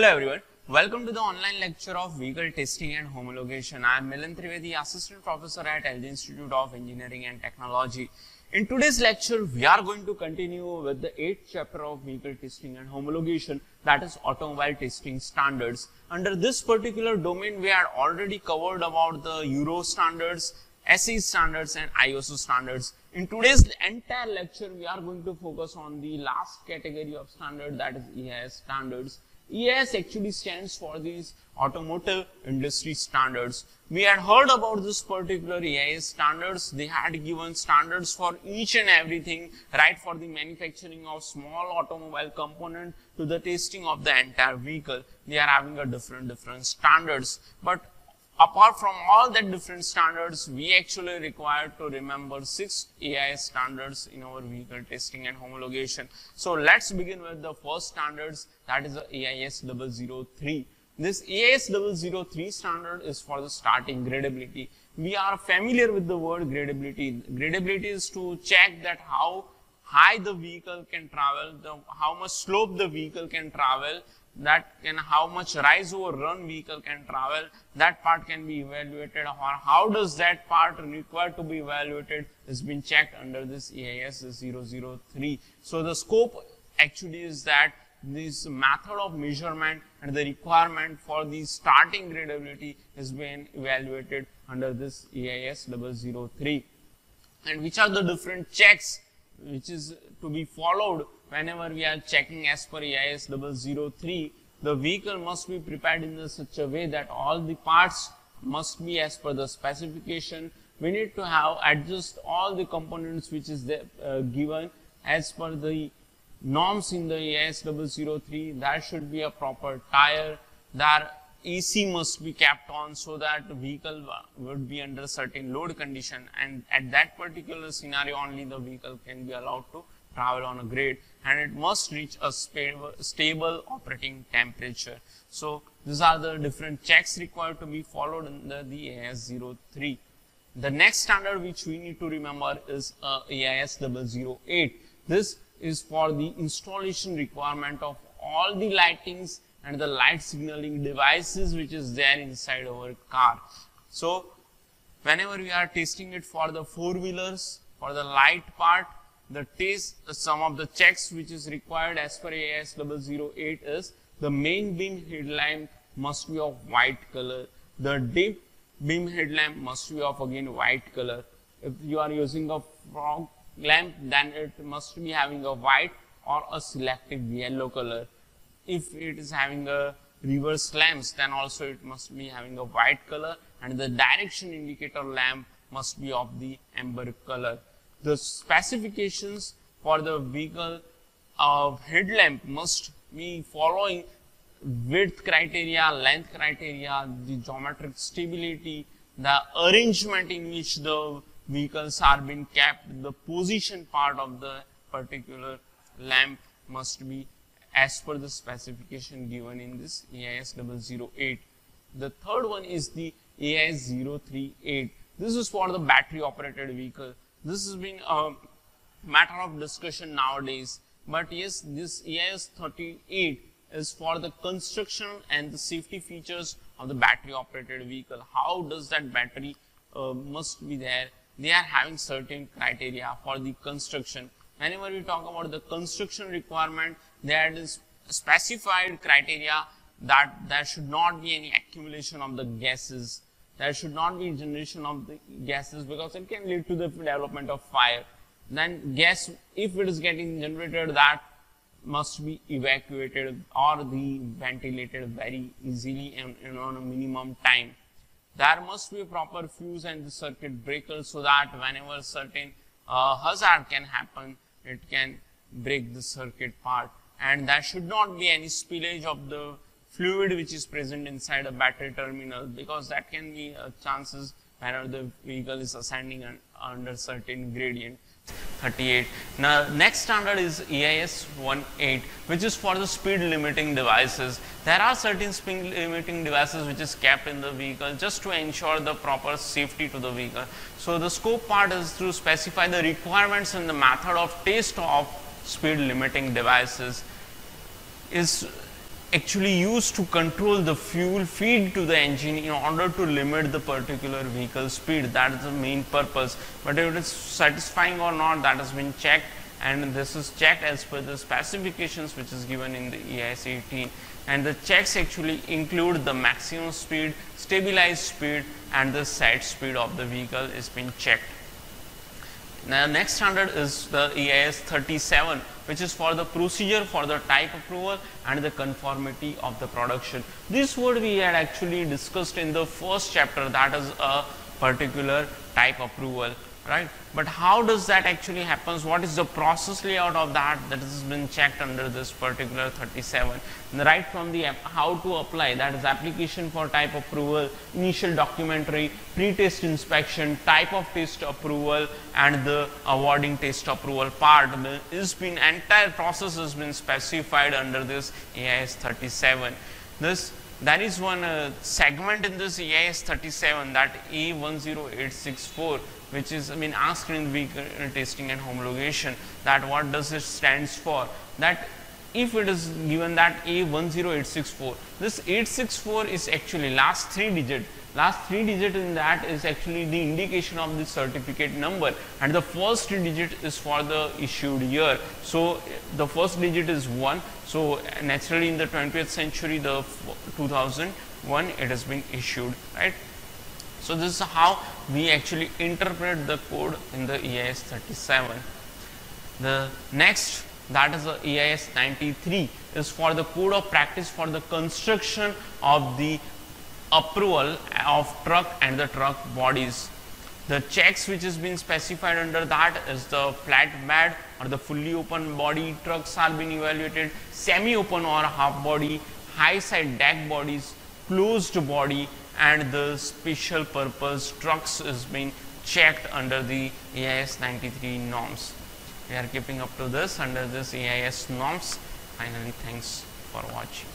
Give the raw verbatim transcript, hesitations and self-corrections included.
Hello everyone, welcome to the online lecture of Vehicle Testing and Homologation. I am Milan Trivedi, Assistant Professor at L G Institute of Engineering and Technology. In today's lecture, we are going to continue with the eighth chapter of Vehicle Testing and Homologation, that is Automobile Testing Standards. Under this particular domain, we had already covered about the Euro standards, S A E standards and I S O standards. In today's entire lecture, we are going to focus on the last category of standard, that is E I S standards. E I S actually stands for these automotive industry standards. We had heard about this particular E I S standards. They had given standards for each and everything, right, for the manufacturing of small automobile component to the testing of the entire vehicle. They are having a different different standards. But apart from all that different standards, we actually require to remember six E I S standards in our vehicle testing and homologation. So let's begin with the first standards, that is the E I S double oh three. This E I S double oh three standard is for the starting gradability. We are familiar with the word gradability. Gradability is to check that how high the vehicle can travel, the, how much slope the vehicle can travel, that can how much rise over run vehicle can travel, that part can be evaluated, or how does that part required to be evaluated is being checked under this E I S double oh three. So the scope actually is that this method of measurement and the requirement for the starting gradability is being evaluated under this E I S double oh three. And which are the different checks which is to be followed whenever we are checking as per E I S double oh three? The vehicle must be prepared in such a way that all the parts must be as per the specification. We need to have adjust all the components which is there, uh, given as per the norms in the E I S double oh three. There should be a proper tire, there A C must be kept on so that the vehicle would be under certain load condition, and at that particular scenario only the vehicle can be allowed to travel on a grade, and it must reach a stable, stable operating temperature. So these are the different checks required to be followed under the E I S double oh three. The next standard which we need to remember is uh, E I S double oh eight. This is for the installation requirement of all the lightings and the light signaling devices which is there inside our car. So whenever we are testing it for the four wheelers, for the light part, the test, some of the checks which is required as per E I S double oh eight is the main beam headlamp must be of white color. The dip beam headlamp must be of again white color. If you are using a fog lamp, then it must be having a white or a selective yellow color. If it is having a reverse lamps, then also it must be having a white color, and the direction indicator lamp must be of the amber color. The specifications for the vehicle of headlamp must be following width criteria, length criteria, the geometric stability, the arrangement in which the vehicles are being kept, the position part of the particular lamp must be as per the specification given in this E I S double oh eight. The third one is the E I S zero three eight. This is for the battery operated vehicle. This has been a matter of discussion nowadays, but yes, this E I S thirty-eight is for the construction and the safety features of the battery operated vehicle. How does that battery uh, must be there? They are having certain criteria for the construction. Whenever we talk about the construction requirement, there is specified criteria that there should not be any accumulation of the gases. There should not be generation of the gases because it can lead to the development of fire. Then gas, if it is getting generated, that must be evacuated or the ventilated very easily and, and on a minimum time. There must be a proper fuse and the circuit breaker so that whenever certain uh, hazard can happen, it can break the circuit part. And there should not be any spillage of the fluid which is present inside a battery terminal, because that can be uh, chances whenever the vehicle is ascending un under certain gradient. thirty-eight. Now next standard is E I S eighteen, which is for the speed limiting devices. There are certain speed limiting devices which is kept in the vehicle just to ensure the proper safety to the vehicle. So the scope part is to specify the requirements and the method of test of speed limiting devices. Is actually used to control the fuel feed to the engine in order to limit the particular vehicle speed. That is the main purpose. But if it is satisfying or not, that has been checked, and this is checked as per the specifications which is given in the E I S eighteen. And the checks actually include the maximum speed, stabilized speed, and the set speed of the vehicle is being checked. Now, next standard is the E I S thirty-seven, which is for the procedure for the type approval and the conformity of the production. This word we had actually discussed in the first chapter, that is a particular type approval, right? But how does that actually happens? What is the process layout of that that has been checked under this particular thirty-seven? And right from the how to apply, that is application for type approval, initial documentary, pre-test inspection, type of test approval, and the awarding test approval part is been entire process has been specified under this E I S thirty-seven. This There is one uh, segment in this E I S thirty-seven, that A one zero eight six four, which is I mean asked in vehicle testing and homologation, that what does it stands for. That if it is given that A one zero eight six four, this eight six four is actually last three digit. Last three digit in that is actually the indication of the certificate number, and the first digit is for the issued year. So the first digit is one. So naturally in the twentieth century, the two thousand one, it has been issued, right? So this is how we actually interpret the code in the E I S thirty-seven. The next, that is the E I S ninety-three, is for the code of practice for the construction of the approval of truck and the truck bodies. The checks which has been specified under that is the flatbed or the fully open body trucks are being evaluated, semi-open or half body, high side deck bodies, closed body, and the special purpose trucks is being checked under the E I S ninety-three norms. We are keeping up to this under this E I S norms. Finally, thanks for watching.